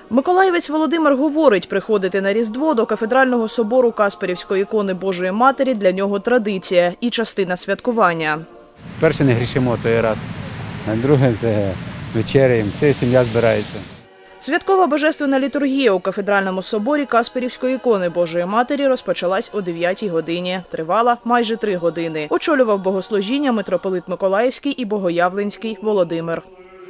Миколаївець Володимир говорить, приходити на Різдво до кафедрального собору Касперівської ікони Божої Матері для нього традиція і частина святкування. Перше, не грішимо той раз, а друге – це вечеряємо, вся сім'я збирається. Святкова божественна літургія у кафедральному соборі Касперівської ікони Божої Матері розпочалась о 9-й годині. Тривала майже 3 години. Очолював богослужіння митрополит Миколаївський і Богоявленський Володимир.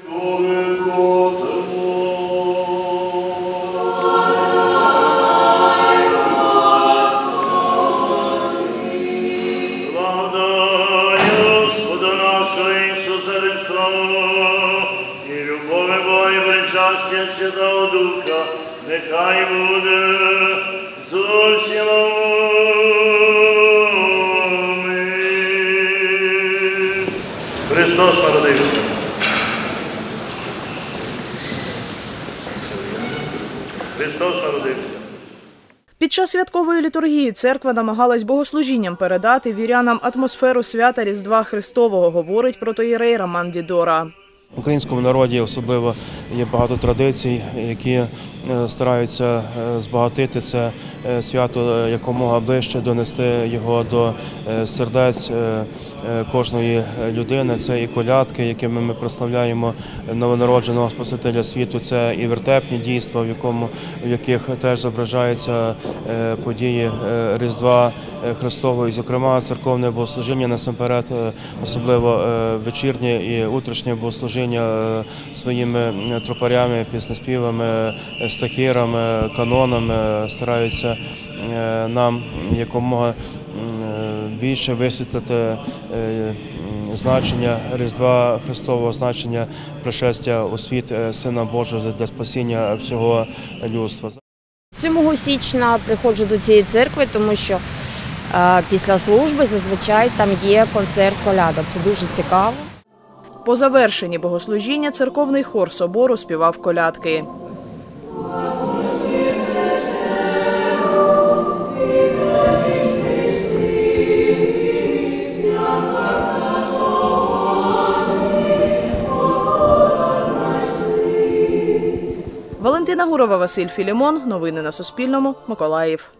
Щастя Святого Духа, нехай буде з усіма вами. Христос народився. Христос народився. Під час святкової літургії церква намагалась богослужінням передати вірянам атмосферу свята Різдва Христового, говорить протоієрей Роман Дідора. В українському народі особливо є багато традицій, які стараються збагатити це свято якомога ближче, донести його до сердець кожної людини. Це і колядки, якими ми прославляємо новонародженого Спасителя світу, це і вертепні дійства, в яких теж зображаються події Різдва Христового, і, зокрема, церковне богослужіння насамперед, особливо вечірнє і утрішнє богослужіння своїми тропарями, піснеспівами, стахірами, канонами стараються нам якомога більше висвітлити значення Різдва Христового, значення пришестя у світ Сина Божого для спасіння всього людства. 7 січня приходжу до цієї церкви, тому що після служби зазвичай там є концерт колядок. Це дуже цікаво. По завершенні богослужіння церковний хор собору співав колядки. Валентина Гурова, Василь Філімон. Новини на Суспільному. Миколаїв.